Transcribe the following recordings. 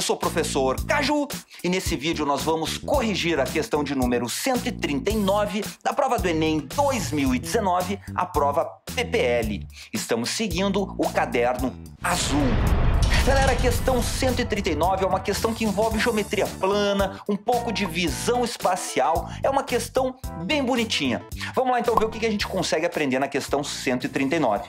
sou o professor Caju e nesse vídeo nós vamos corrigir a questão de número 139 da prova do Enem 2019, a prova PPL. Estamos seguindo o caderno azul. Galera, a questão 139 é uma questão que envolve geometria plana, um pouco de visão espacial, é uma questão bem bonitinha. Vamos lá então ver o que a gente consegue aprender na questão 139.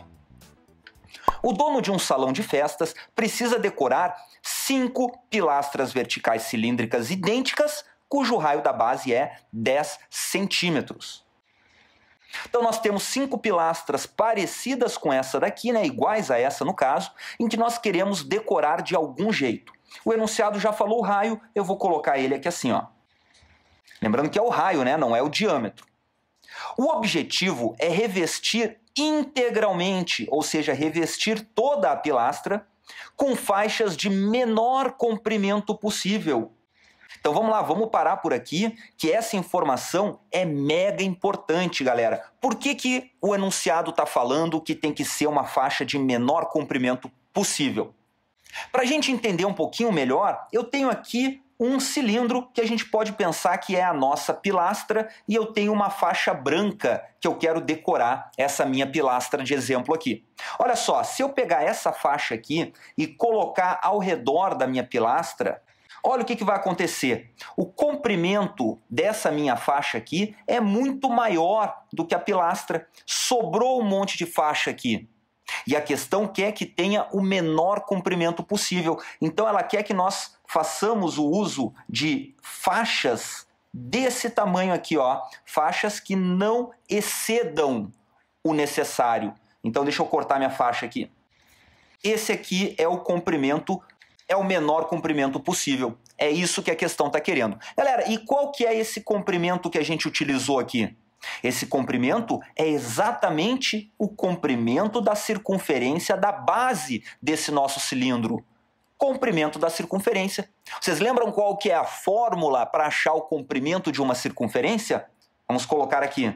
O dono de um salão de festas precisa decorar 5 pilastras verticais cilíndricas idênticas, cujo raio da base é 10 centímetros. Então nós temos 5 pilastras parecidas com essa daqui, né, iguais a essa no caso, em que nós queremos decorar de algum jeito. O enunciado já falou o raio, eu vou colocar ele aqui assim, ó. Lembrando que é o raio, né, não é o diâmetro. O objetivo é revestir integralmente, ou seja, revestir toda a pilastra com faixas de menor comprimento possível. Então vamos lá, vamos parar por aqui, que essa informação é mega importante, galera. Por que o enunciado está falando que tem que ser uma faixa de menor comprimento possível? Para a gente entender um pouquinho melhor, eu tenho aqui um cilindro que a gente pode pensar que é a nossa pilastra e eu tenho uma faixa branca que eu quero decorar essa minha pilastra de exemplo aqui. Olha só, se eu pegar essa faixa aqui e colocar ao redor da minha pilastra, olha o que vai acontecer. O comprimento dessa minha faixa aqui é muito maior do que a pilastra. Sobrou um monte de faixa aqui. E a questão quer que tenha o menor comprimento possível. Então ela quer que nós façamos o uso de faixas desse tamanho aqui, ó. Faixas que não excedam o necessário. Então deixa eu cortar minha faixa aqui. Esse aqui é o comprimento, é o menor comprimento possível. É isso que a questão está querendo. Galera, e qual que é esse comprimento que a gente utilizou aqui? Esse comprimento é exatamente o comprimento da circunferência da base desse nosso cilindro. Comprimento da circunferência. Vocês lembram qual que é a fórmula para achar o comprimento de uma circunferência? Vamos colocar aqui.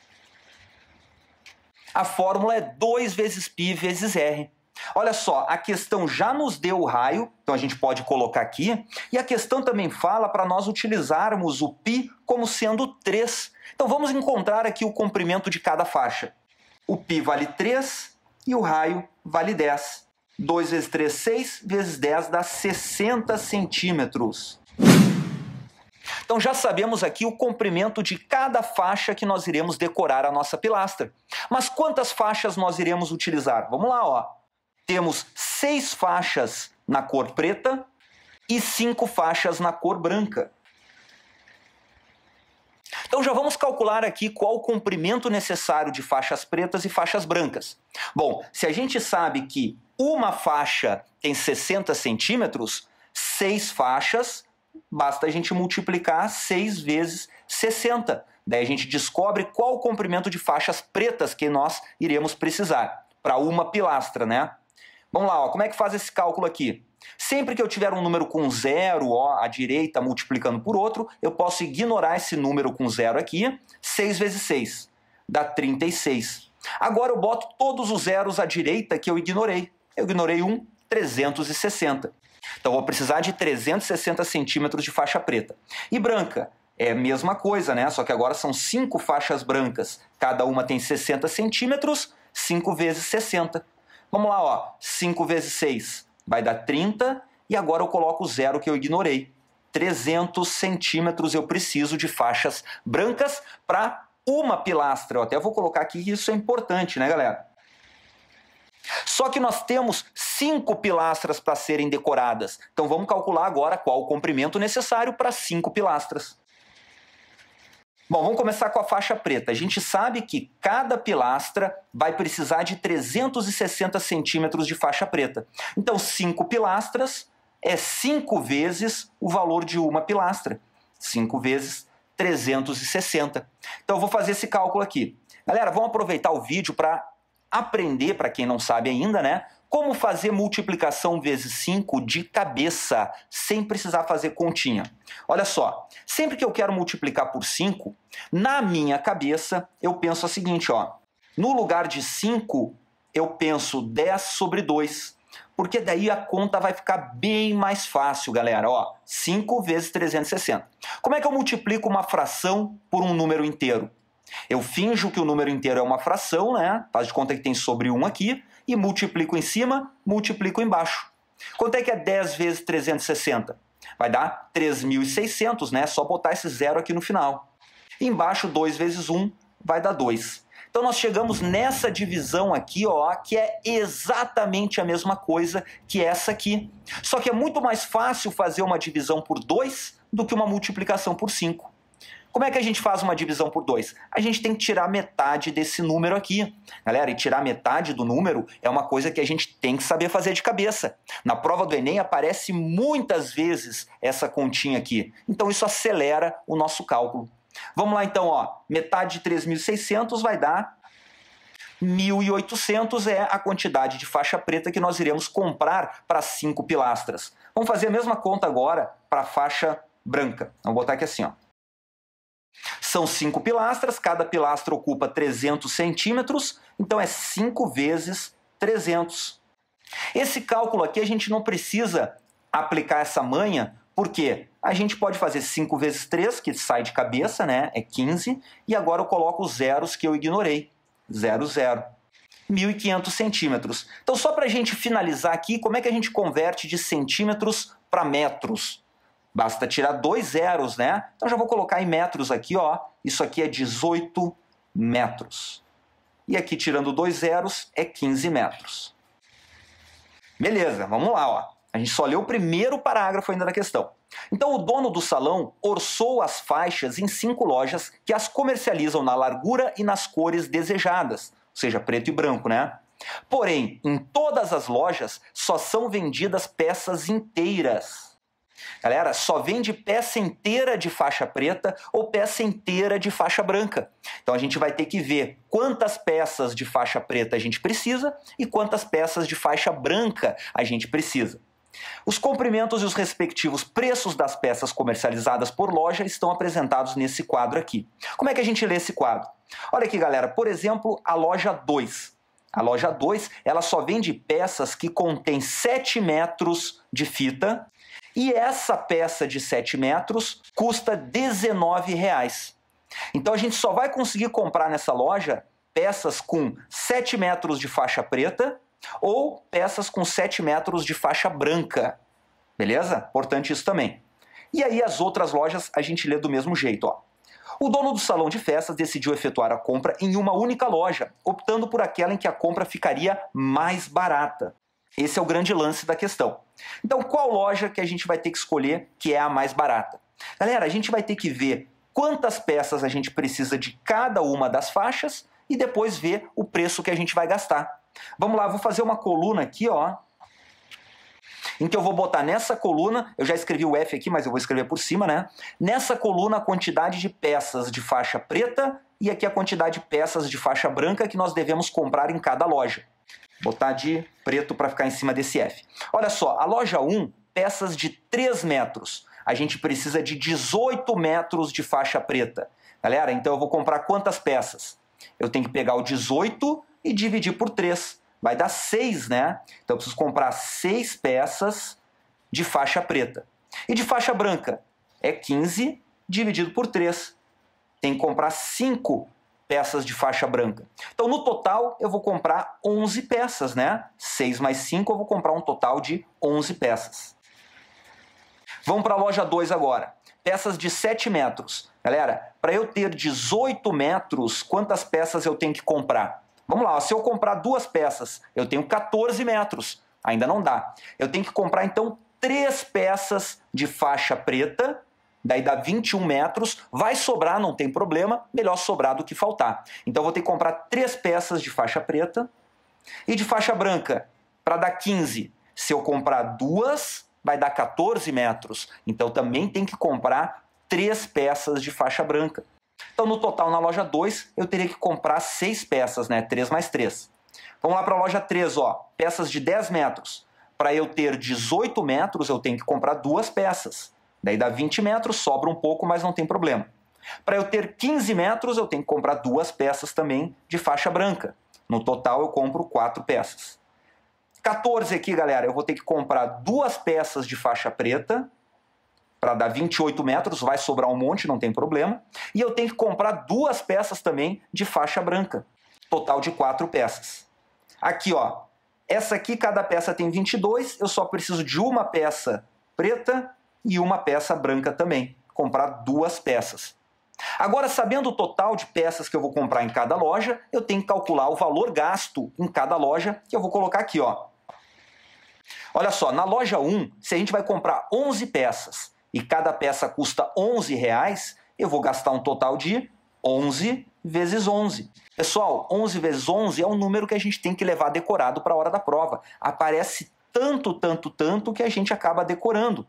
A fórmula é 2 vezes π vezes r. Olha só, a questão já nos deu o raio, então a gente pode colocar aqui, e a questão também fala para nós utilizarmos o π como sendo 3. Então vamos encontrar aqui o comprimento de cada faixa. O π vale 3 e o raio vale 10. 2 vezes 3, 6, vezes 10 dá 60 centímetros. Então já sabemos aqui o comprimento de cada faixa que nós iremos decorar a nossa pilastra. Mas quantas faixas nós iremos utilizar? Vamos lá, ó. Temos 6 faixas na cor preta e 5 faixas na cor branca. Então já vamos calcular aqui qual o comprimento necessário de faixas pretas e faixas brancas. Bom, se a gente sabe que uma faixa tem 60 centímetros, 6 faixas, basta a gente multiplicar 6 vezes 60. Daí a gente descobre qual o comprimento de faixas pretas que nós iremos precisar para uma pilastra, né? Vamos lá, ó, como é que faz esse cálculo aqui? Sempre que eu tiver um número com 0, ó, à direita multiplicando por outro, eu posso ignorar esse número com 0 aqui. 6 vezes 6 dá 36. Agora eu boto todos os zeros à direita que eu ignorei. Eu ignorei 1, 360. Então eu vou precisar de 360 centímetros de faixa preta. E branca? É a mesma coisa, né? Só que agora são 5 faixas brancas. Cada uma tem 60 centímetros, 5 vezes 60. Vamos lá, ó. 5 vezes 6 vai dar 30. E agora eu coloco o zero que eu ignorei. 300 centímetros eu preciso de faixas brancas para uma pilastra. Eu até vou colocar aqui que isso é importante, né, galera? Só que nós temos 5 pilastras para serem decoradas. Então vamos calcular agora qual o comprimento necessário para 5 pilastras. Bom, vamos começar com a faixa preta. A gente sabe que cada pilastra vai precisar de 360 centímetros de faixa preta. Então 5 pilastras é 5 vezes o valor de uma pilastra. 5 vezes 360. Então eu vou fazer esse cálculo aqui. Galera, vamos aproveitar o vídeo para aprender, para quem não sabe ainda, né? Como fazer multiplicação vezes 5 de cabeça, sem precisar fazer continha. Olha só, sempre que eu quero multiplicar por 5, na minha cabeça eu penso o seguinte, ó. No lugar de 5, eu penso 10 sobre 2. porque daí a conta vai ficar bem mais fácil, galera. Ó, 5 vezes 360. Como é que eu multiplico uma fração por um número inteiro? Eu finjo que o número inteiro é uma fração, né? Faz de conta que tem sobre 1 aqui, e multiplico em cima, multiplico embaixo. Quanto é que é 10 vezes 360? Vai dar 3.600, né? Só botar esse zero aqui no final. E embaixo, 2 vezes 1 vai dar 2. Então nós chegamos nessa divisão aqui, ó, que é exatamente a mesma coisa que essa aqui. Só que é muito mais fácil fazer uma divisão por 2 do que uma multiplicação por 5. Como é que a gente faz uma divisão por 2? A gente tem que tirar metade desse número aqui. Galera, e tirar metade do número é uma coisa que a gente tem que saber fazer de cabeça. Na prova do Enem aparece muitas vezes essa continha aqui. Então isso acelera o nosso cálculo. Vamos lá então, ó. Metade de 3.600 vai dar 1.800, é a quantidade de faixa preta que nós iremos comprar para 5 pilastras. Vamos fazer a mesma conta agora para a faixa branca. Vamos botar aqui assim, ó. São 5 pilastras, cada pilastra ocupa 300 centímetros, então é 5 vezes 300. Esse cálculo aqui a gente não precisa aplicar essa manha, porque a gente pode fazer 5 vezes 3, que sai de cabeça, né? É 15, e agora eu coloco os zeros que eu ignorei. 0, 0. 1.500 centímetros. Então, só para a gente finalizar aqui, como é que a gente converte de centímetros para metros? Basta tirar 2 zeros, né? Então já vou colocar em metros aqui, ó. Isso aqui é 18 metros. E aqui, tirando 2 zeros, é 15 metros. Beleza, vamos lá, ó. A gente só leu o primeiro parágrafo ainda da questão. Então o dono do salão orçou as faixas em 5 lojas que as comercializam na largura e nas cores desejadas, ou seja, preto e branco, né? Porém, em todas as lojas só são vendidas peças inteiras. Galera, só vende peça inteira de faixa preta ou peça inteira de faixa branca. Então a gente vai ter que ver quantas peças de faixa preta a gente precisa e quantas peças de faixa branca a gente precisa. Os comprimentos e os respectivos preços das peças comercializadas por loja estão apresentados nesse quadro aqui. Como é que a gente lê esse quadro? Olha aqui, galera, por exemplo, a loja 2. A loja 2, ela só vende peças que contêm 7 metros de fita e essa peça de 7 metros custa R$19. Então a gente só vai conseguir comprar nessa loja peças com 7 metros de faixa preta ou peças com 7 metros de faixa branca. Beleza? Importante isso também. E aí as outras lojas a gente lê do mesmo jeito, ó. O dono do salão de festas decidiu efetuar a compra em uma única loja, optando por aquela em que a compra ficaria mais barata. Esse é o grande lance da questão. Então, qual loja que a gente vai ter que escolher que é a mais barata? Galera, a gente vai ter que ver quantas peças a gente precisa de cada uma das faixas e depois ver o preço que a gente vai gastar. Vamos lá, vou fazer uma coluna aqui, ó, em que eu vou botar nessa coluna, eu já escrevi o F aqui, mas eu vou escrever por cima, né? Nessa coluna a quantidade de peças de faixa preta e aqui a quantidade de peças de faixa branca que nós devemos comprar em cada loja. Vou botar de preto para ficar em cima desse F. Olha só, a loja 1, peças de 3 metros. A gente precisa de 18 metros de faixa preta. Galera, então eu vou comprar quantas peças? Eu tenho que pegar o 18 e dividir por 3. Vai dar 6, né? Então eu preciso comprar 6 peças de faixa preta. E de faixa branca? É 15 dividido por 3. Tem que comprar 5 peças de faixa branca. Então no total eu vou comprar 11 peças, né? 6 mais 5 eu vou comprar um total de 11 peças. Vamos para a loja 2 agora. Peças de 7 metros. Galera, para eu ter 18 metros, quantas peças eu tenho que comprar? Vamos lá, ó, se eu comprar 2 peças, eu tenho 14 metros. Ainda não dá. Eu tenho que comprar, então, 3 peças de faixa preta, daí dá 21 metros. Vai sobrar, não tem problema, melhor sobrar do que faltar. Então eu vou ter que comprar 3 peças de faixa preta. E de faixa branca, para dar 15, se eu comprar 2, vai dar 14 metros. Então também tem que comprar 3 peças de faixa branca. Então, no total, na loja 2, eu teria que comprar 6 peças, né? 3 mais 3. Vamos lá para a loja 3, ó. Peças de 10 metros. Para eu ter 18 metros, eu tenho que comprar 2 peças. Daí dá 20 metros, sobra um pouco, mas não tem problema. Para eu ter 15 metros, eu tenho que comprar 2 peças também de faixa branca. No total, eu compro 4 peças. 14 aqui, galera, eu vou ter que comprar 2 peças de faixa preta, para dar 28 metros, vai sobrar um monte, não tem problema. E eu tenho que comprar 2 peças também de faixa branca, total de 4 peças. Aqui, ó, essa aqui, cada peça tem 22, eu só preciso de uma peça preta e uma peça branca também, comprar 2 peças. Agora, sabendo o total de peças que eu vou comprar em cada loja, eu tenho que calcular o valor gasto em cada loja, que eu vou colocar aqui, ó. Olha só, na loja 1, se a gente vai comprar 11 peças e cada peça custa R$11, eu vou gastar um total de 11 vezes 11. Pessoal, 11 vezes 11 é um número que a gente tem que levar decorado para a hora da prova. Aparece tanto que a gente acaba decorando.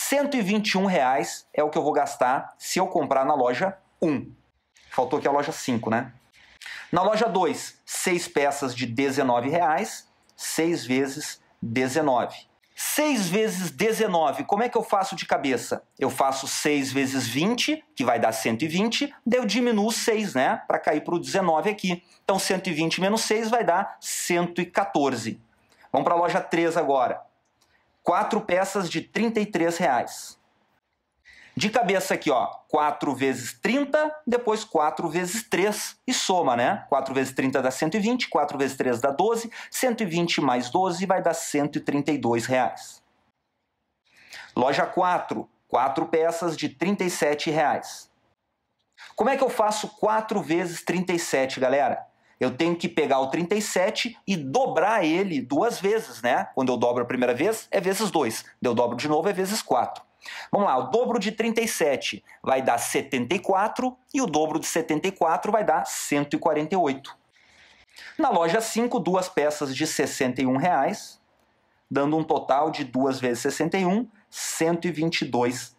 R$121 é o que eu vou gastar se eu comprar na loja 1. Faltou aqui a loja 5, né? Na loja 2, 6 peças de R$19, 6 vezes 19. 6 vezes 19, como é que eu faço de cabeça? Eu faço 6 vezes 20, que vai dar 120, daí eu diminuo 6, né? Para cair para o 19 aqui. Então 120 menos 6 vai dar 114. Vamos para a loja 3 agora. 4 peças de R$33. De cabeça aqui, ó, 4 vezes 30, depois 4 vezes 3 e soma, né? 4 vezes 30 dá 120, 4 vezes 3 dá 12, 120 mais 12 vai dar R$132. Loja 4, 4 peças de R$37. Como é que eu faço 4 vezes 37, galera? Eu tenho que pegar o 37 e dobrar ele 2 vezes, né? Quando eu dobro a primeira vez, é vezes 2. Eu dobro de novo, é vezes 4. Vamos lá, o dobro de 37 vai dar 74 e o dobro de 74 vai dar 148. Na loja 5, 2 peças de R$61, dando um total de 2 vezes 61, R$122.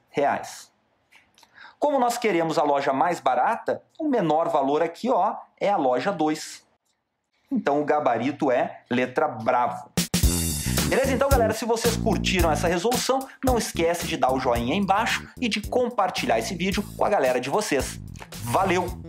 Como nós queremos a loja mais barata, o menor valor aqui, ó, é a loja 2. Então o gabarito é letra Bravo. Beleza? Então, galera, se vocês curtiram essa resolução, não esquece de dar o joinha aí embaixo e de compartilhar esse vídeo com a galera de vocês. Valeu!